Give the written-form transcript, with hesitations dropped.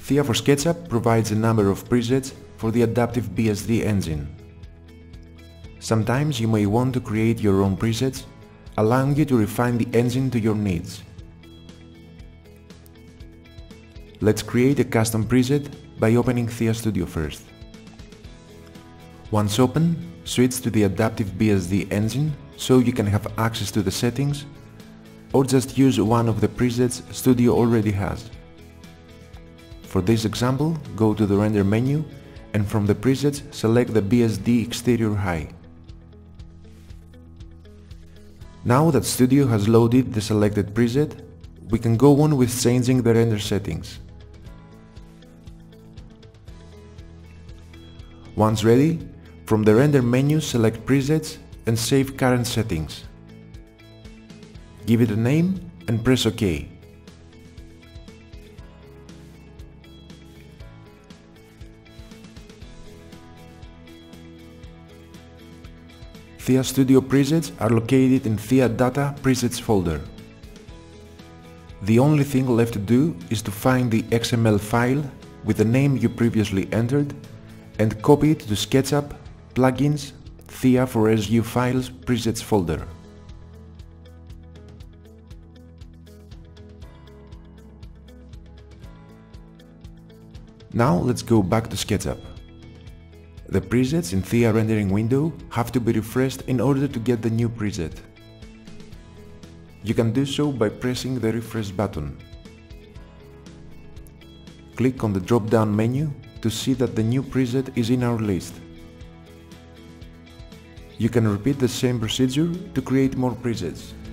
Thea for SketchUp provides a number of presets for the Adaptive BSD engine. Sometimes you may want to create your own presets, allowing you to refine the engine to your needs. Let's create a custom preset by opening Thea Studio first. Once open, switch to the Adaptive BSD Engine so you can have access to the settings, or just use one of the presets Studio already has. For this example, go to the Render menu and from the presets select the BSD Exterior High. Now that Studio has loaded the selected preset, we can go on with changing the render settings. Once ready, from the Render menu select Presets and save current settings. Give it a name and press OK. Thea Studio presets are located in Thea Data Presets folder. The only thing left to do is to find the XML file with the name you previously entered and copy it to SketchUp, Plugins, Thea for SU Files Presets folder. Now let's go back to SketchUp. The presets in Thea rendering window have to be refreshed in order to get the new preset. You can do so by pressing the refresh button. Click on the drop-down menu to see that the new preset is in our list. You can repeat the same procedure to create more presets.